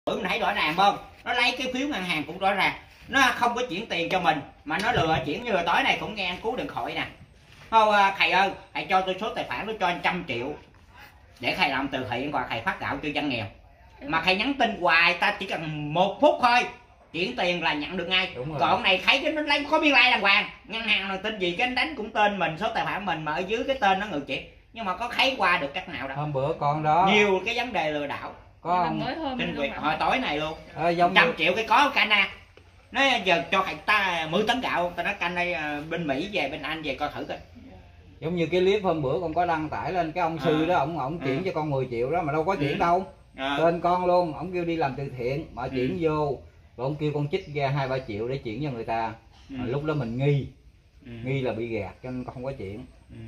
mình thấy rõ ràng không, nó lấy cái phiếu ngân hàng cũng rõ ràng, nó không có chuyển tiền cho mình mà nó lừa chuyển. Như tối này cũng nghe anh Cứu điện thoại nè, thôi thầy ơi thầy cho tôi số tài khoản, tôi cho 100 triệu để thầy làm từ thiện và thầy phát gạo cho dân nghèo. Mà thầy nhắn tin hoài, ta chỉ cần 1 phút thôi chuyển tiền là nhận được ngay. Còn này thấy cái nó lấy có biên lai đàng hoàng, ngân hàng là tin gì cái anh đánh cũng tên mình, số tài khoản mình mà ở dưới cái tên nó ngược chuyện, nhưng mà có thấy qua được cách nào đâu. Hôm bữa con đó nhiều cái vấn đề lừa đảo có tin việc hồi tối này luôn. 100 triệu cái có cana, nó giờ cho thầy ta 10 tấn gạo, ta nói canh đây bên Mỹ về bên Anh về coi thử coi. Giống như cái clip hôm bữa con có đăng tải lên, cái ông sư đó ổng chuyển cho con 10 triệu đó mà đâu có chuyển đâu. Tên con luôn, ổng kêu đi làm từ thiện mà chuyển vô, rồi ông kêu con chích ra 2-3 triệu để chuyển cho người ta. Lúc đó mình nghi là bị gạt cho nên con không có chuyển.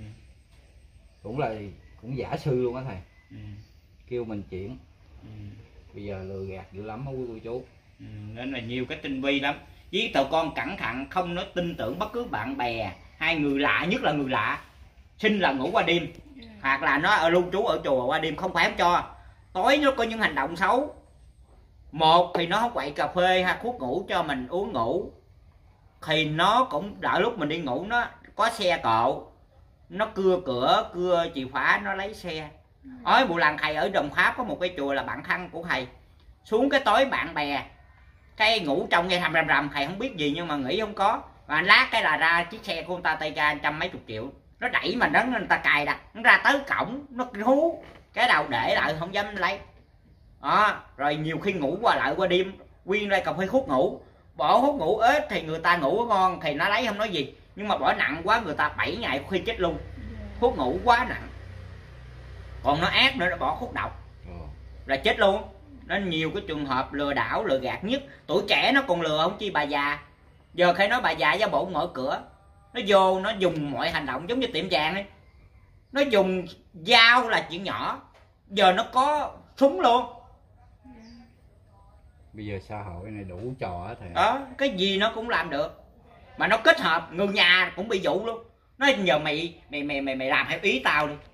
Cũng giả sư luôn á thầy. Kêu mình chuyển. Bây giờ lừa gạt dữ lắm quý cô chú. Nên là nhiều cái tinh vi lắm. Với tụi con cẩn thận, không nói tin tưởng bất cứ bạn bè hay người lạ, nhất là người lạ xin là ngủ qua đêm, hoặc là nó ở lưu trú ở chùa qua đêm, không phải không cho. Tối nó có những hành động xấu. Một thì nó không quậy cà phê hay thuốc ngủ cho mình uống ngủ, thì nó cũng đợi lúc mình đi ngủ nó có xe cộ, nó cưa cửa cưa chìa khóa nó lấy xe. Ở một lần thầy ở Đồng Tháp có một cái chùa là bạn thân của thầy xuống cái tối bạn bè cái ngủ trong nghe rầm rầm, thầy không biết gì nhưng mà nghĩ không có, và lát cái là ra chiếc xe của người ta tay ga 100 mấy chục triệu, nó đẩy mà nó người ta cài đặt nó ra tới cổng, nó hú cái đầu để lại không dám lấy đó. Rồi nhiều khi ngủ qua lại qua đêm quyên ra cà phê hút ngủ, bỏ hút ngủ ít thì người ta ngủ ngon thì nó lấy không nói gì, nhưng mà bỏ nặng quá người ta 7 ngày khi chết luôn. Hút ngủ quá nặng, còn nó ác nữa, nó bỏ hút độc là chết luôn. Nên nhiều cái trường hợp lừa đảo lừa gạt, nhất tuổi trẻ nó còn lừa không chi bà già. Giờ khi nói bà già giả bộ mở cửa, nó vô nó dùng mọi hành động giống như tiệm vàng ấy, nó dùng dao là chuyện nhỏ, giờ nó có súng luôn. Bây giờ xã hội này đủ trò á thầy. Đó, cái gì nó cũng làm được, mà nó kết hợp người nhà cũng bị dụ luôn. Nó giờ mày làm theo ý tao đi,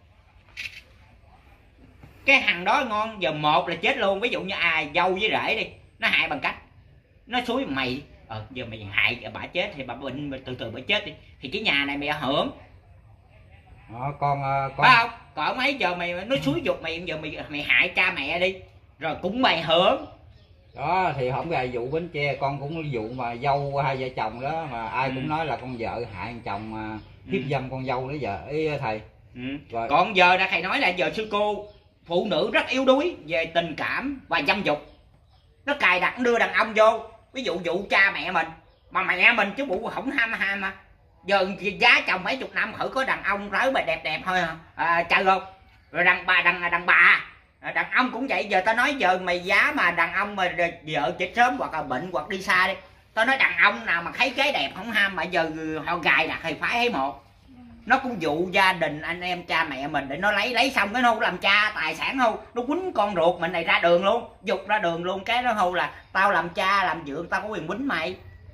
cái thằng đó ngon, giờ một là chết luôn. Ví dụ như dâu với rể đi, nó hại bằng cách nó xúi mày giờ mày hại bà chết thì bà bệnh từ từ bà chết đi, thì cái nhà này mày hưởng đó, con phải không? Còn mấy giờ mày nó xúi dục mày, giờ mày hại cha mẹ đi rồi cũng mày hưởng đó. Thì không gài vụ Bến Tre con cũng vụ mà dâu hai vợ chồng đó mà ai cũng nói là con vợ hại chồng mà hiếp dâm con dâu đó giờ ý thầy. Rồi. Còn giờ là thầy nói là giờ sư cô phụ nữ rất yếu đuối về tình cảm và dâm dục, nó cài đặt đưa đàn ông vô. Ví dụ vụ cha mẹ mình, mà mẹ mình chứ bộ không ham mà giờ giá chồng mấy chục năm thử có đàn ông rới bà đẹp thôi chơi không. Rồi đàn bà đàn ông cũng vậy. Giờ tao nói giờ mày giá mà đàn ông mà vợ chết sớm hoặc là bệnh hoặc đi xa đi, tao nói đàn ông nào mà thấy cái đẹp không ham mà giờ họ gài đặt thì phải hay một. Nó cũng dụ gia đình anh em cha mẹ mình để nó lấy xong cái nó làm cha tài sản không, nó quýnh con ruột mình này ra đường luôn, dục ra đường luôn. Cái đó không là tao làm cha làm dượng tao có quyền quýnh mày.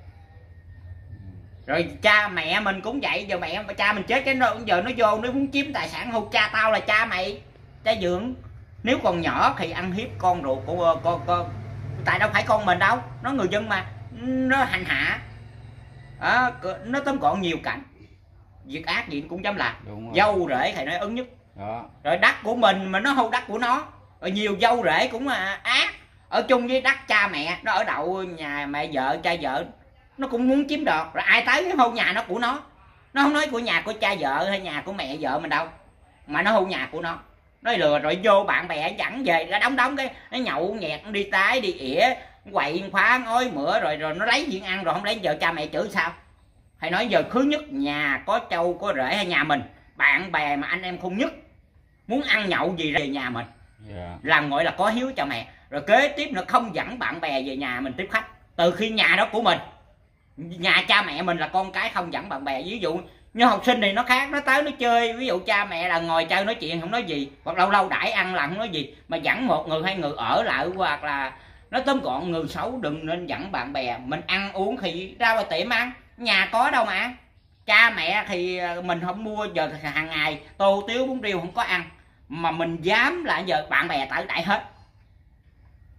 Rồi cha mẹ mình cũng vậy, giờ cha mình chết cái giờ nó vô nó muốn chiếm tài sản không, cha tao là cha mày cha dượng. Nếu còn nhỏ thì ăn hiếp con ruột của con tại đâu phải con mình đâu, nó người dân mà nó hành hạ nó tóm gọn nhiều cảnh việc ác gì cũng dám làm. Dâu rể thầy nói ứng nhất đó. Rồi đất của mình mà nó hô đất của nó, rồi nhiều dâu rể cũng ác ở chung với đất cha mẹ, nó ở đậu nhà mẹ vợ cha vợ nó cũng muốn chiếm đoạt, rồi ai tới hô nhà nó của nó không nói của nhà của cha vợ hay nhà của mẹ vợ mình đâu, mà nó hô nhà của nó lừa. Rồi vô bạn bè dẫn về ra đóng cái nó nhậu nhẹt đi tái đi ỉa quậy phá ói mửa, rồi nó lấy chuyện ăn rồi không lấy, giờ cha mẹ chửi sao. Thầy nói giờ thứ nhất nhà có trâu có rể hay nhà mình bạn bè mà anh em không nhất muốn ăn nhậu gì về nhà mình làm gọi là có hiếu cho mẹ. Rồi kế tiếp nó không dẫn bạn bè về nhà mình tiếp khách, từ khi nhà đó của mình, nhà cha mẹ mình là con cái không dẫn bạn bè. Ví dụ như học sinh thì nó khác, nó tới nó chơi, ví dụ cha mẹ là ngồi chơi nói chuyện không nói gì, hoặc lâu lâu đãi ăn là không nói gì, mà dẫn một người hai người ở lại, hoặc là nó tóm gọn người xấu đừng nên dẫn bạn bè. Mình ăn uống thì ra ngoài tiệm ăn, nhà có đâu mà. Cha mẹ thì mình không mua, giờ hàng ngày tô tiếu bún riêu không có ăn, mà mình dám là giờ bạn bè tới đại hết.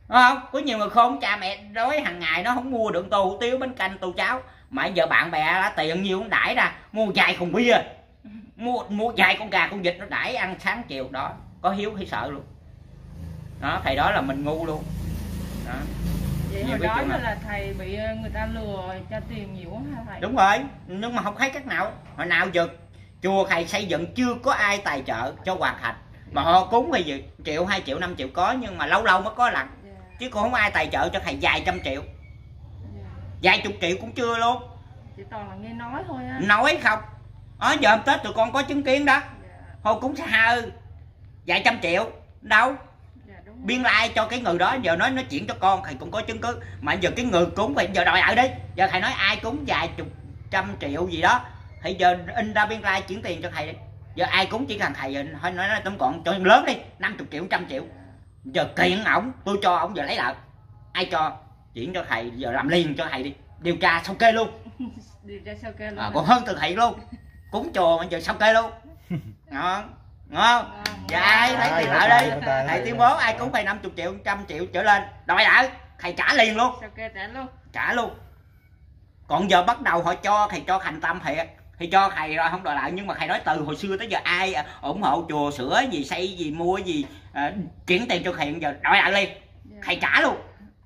đúng không? Có nhiều người khôn, cha mẹ đói hàng ngày nó không mua được tô hủ tiếu, bánh canh, tô cháo, mà giờ bạn bè đã tiền nhiều cũng đãi ra mua vài thùng bia, mua vài con gà con vịt nó đãi ăn sáng chiều đó, có hiếu hay sợ luôn đó. Thầy đó là mình ngu luôn đó. Vậy hồi đó là thầy bị người ta lừa cho tiền nhiều quá hả thầy? Đúng rồi, nhưng mà không thấy cách nào. Hồi nào giờ chùa thầy xây dựng chưa có ai tài trợ cho hoàn thành, mà họ cúng hay gì 1 triệu 2 triệu 5 triệu có, nhưng mà lâu lâu mới có lần. Chứ còn không ai tài trợ cho thầy vài trăm triệu, vài chục triệu cũng chưa luôn. Chỉ toàn là nghe nói thôi á. Nói không. Giờ hôm Tết tụi con có chứng kiến đó. Hồi cúng xa vài trăm triệu đâu. Biên lai cho cái người đó, giờ nói chuyện cho con thầy cũng có chứng cứ. Mà giờ cái người cúng thì giờ đòi ở đi. Giờ thầy nói ai cúng vài chục trăm triệu gì đó thì giờ in ra biên lai chuyển tiền cho thầy đi. Giờ ai cúng chỉ cần thầy thôi, nói tóm gọn cho lớn đi 50 triệu 100 triệu. Giờ kiện ổng, tôi cho ổng giờ lấy lại. Ai cho chuyển cho thầy, giờ làm liền cho thầy đi, điều tra sao kê luôn. Điều tra sao kê luôn. Còn hơn từ thầy luôn. Cúng chùa mà giờ sao kê luôn. Ngon không? Dạ ai lấy tiền lại đi. Thầy tuyên bố ai cúng thầy 50 triệu 100 triệu trở lên đòi lại thầy trả liền luôn. Sao kê trả luôn. Trả luôn. Còn giờ bắt đầu họ cho thầy cho thành tâm thiệt thì cho thầy rồi không đòi lại. Nhưng mà thầy nói từ hồi xưa tới giờ ai ủng hộ chùa sửa gì xây gì mua gì chuyển tiền cho thầy, giờ đòi lại liền thầy trả luôn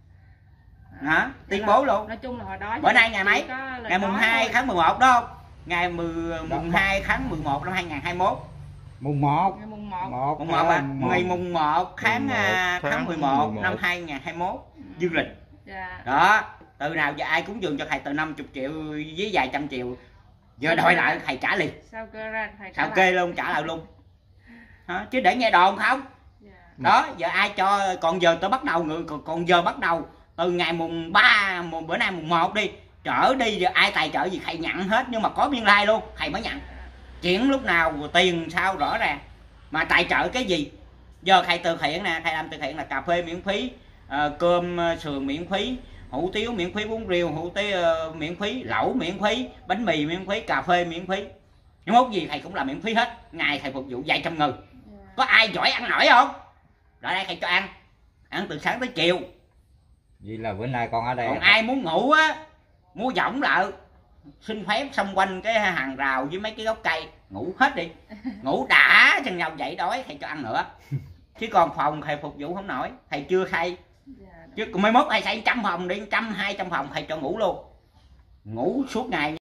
hả, tuyên bố luôn. Nói chung là hồi đó bữa nay ngày mấy, ngày mùng 2 tháng 11 đó không, ngày mùng 2 tháng 11 năm 2021. Mùng 1 ngày mùng 1 ngày mùng 1 tháng 11 năm 2021 dương lịch. Đó, từ nào giờ ai cúng dường cho thầy từ 50 triệu với vài trăm triệu, giờ đòi lại thầy trả liền. Sao kê ra thầy sao kê luôn, trả lại luôn. Hả? Chứ để nghe đồn không. Đó, giờ ai cho, còn giờ tôi bắt đầu còn giờ bắt đầu từ ngày mùng 3 bữa nay mùng 1 đi trở đi, giờ ai tài trợ gì thầy nhận hết, nhưng mà có biên lai luôn thầy mới nhận. Chuyển lúc nào tiền sao rõ ràng. Mà tài trợ cái gì, giờ thầy từ thiện nè, thầy làm từ thiện là cà phê miễn phí, cơm sườn miễn phí, hủ tiếu miễn phí, bún riêu hủ tiếu miễn phí, lẩu miễn phí, bánh mì miễn phí, cà phê miễn phí, những mốt gì thầy cũng làm miễn phí hết. Ngày thầy phục vụ vài trăm người. Có ai giỏi ăn nổi không? Rồi đây thầy cho ăn từ sáng tới chiều. Vậy là bữa nay con ở đây. Còn ai muốn ngủ á, mua võng lại xin phép xung quanh cái hàng rào với mấy cái gốc cây ngủ hết đi, ngủ đã chừng nào dậy đói thầy cho ăn nữa. Chứ còn phòng thầy phục vụ không nổi, thầy chưa xây. Chứ mấy mốt thầy xây 100 phòng đi, 100 200 phòng thầy cho ngủ luôn, ngủ suốt ngày.